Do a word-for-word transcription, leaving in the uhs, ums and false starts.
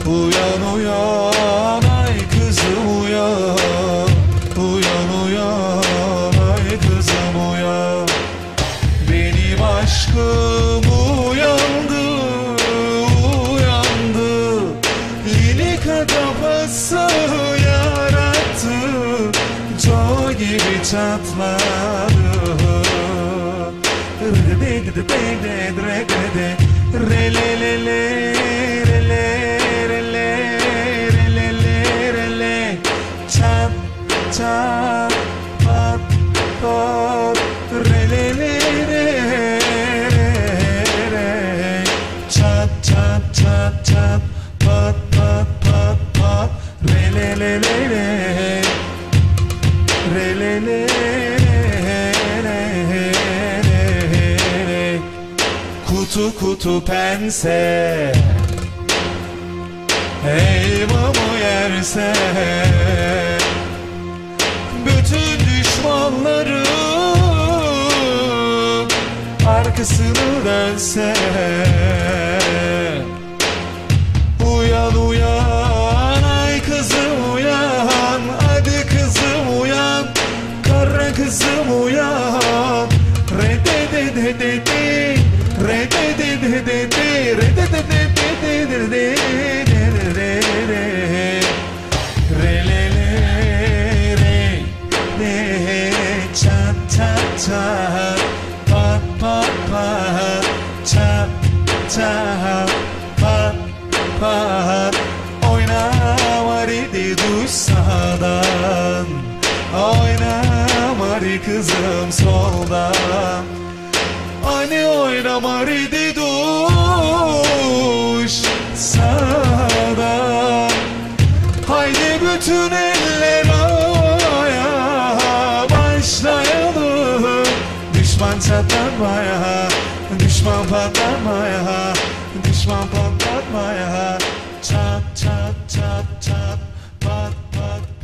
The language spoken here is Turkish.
Uyan uyan ay kızım uyan, uyan uyan ay kızım uyan. Benim aşkım uyandı, uyandı. Lilika kafası yarattı, Joy gibi çatladı. Rede de re le le le re le re le re le le re le. Çat çat pat pat re le le re re re. Çat çat çat çat pat pat pat pat re le le le re re le le. Kutu kutu pense, elmamı yerse, bütün düşmanlarım arkasını dönse. Uyan uyan ay kızım uyan, hadi kızım uyan, kara kızım uyan. Re de de de de de, re de de de de de, re de de de de de de de de de. Re le le re le, çat çat çat pat pat pat, çat çat pat pat. Oyna maridi duş sağdan, oyna mari kızım soldan. Hani oynama ridi duş sağdan. Haydi bütün eller ayağa başlayalım. Düşman çatlatmaya, düşman patlatmaya, düşman patlatmaya. Çat çat çat çat pat pat.